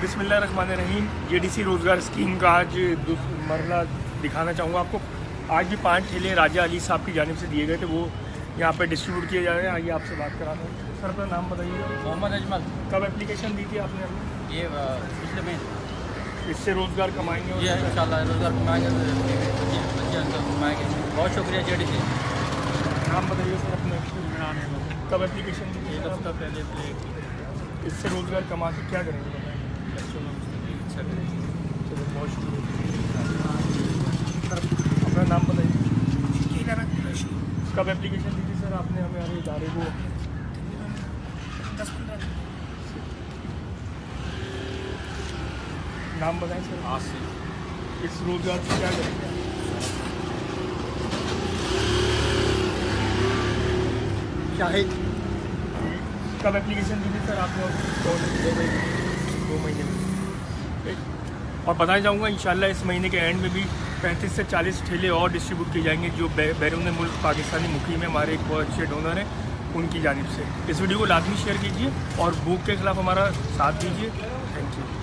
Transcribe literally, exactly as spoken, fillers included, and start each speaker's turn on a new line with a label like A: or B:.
A: बिस्मिल्लाहिर्रहमानिर्रहीम। जेडीसी रोज़गार स्कीम का आज मरला दिखाना चाहूँगा आपको। आज भी पांच ठेले राजा अली साहब की जानिब से दिए गए थे, वो यहाँ पे डिस्ट्रीब्यूट किए जा रहे हैं। आइए आपसे बात कराते हैं। सर अपना नाम बताइए।
B: मोहम्मद अजमल।
A: कब एप्लीकेशन दी थी आपने?
B: ये पिछले महीने।
A: इससे रोज़गार कमाएंगे और
B: ये इंशाल्लाह रोज़गार कमाएंगे, कमाएंगे। बहुत शुक्रिया जेडीसी।
A: नाम बताइए सर अपने। कब एप्लीकेशन दी थी?
B: एक हफ्ता पहले।
A: इससे रोज़गार कमा के क्या करेंगे? चलो बहुत शुक्रिया सर। अपना नाम बताइए। कब एप्लीकेशन दी थी सर आपने हमारे इदारे को?
C: दस पंद्रह।
A: नाम बताएं सर।
B: आज से
A: इस रोज़गार से क्या करेंगे?
C: शाहिद।
A: कब एप्लीकेशन दी थी सर आपने? दो महीने में। और बताना चाहूँगा इंशाल्लाह इस महीने के एंड में भी पैंतीस से चालीस ठेले और डिस्ट्रीब्यूट किए जाएंगे जो बैरून मुल्क पाकिस्तानी मुकीम में हमारे एक बहुत अच्छे डोनर हैं, उनकी जानिब से। इस वीडियो को लाजमी शेयर कीजिए और भूख के खिलाफ हमारा साथ दीजिए। Thank you.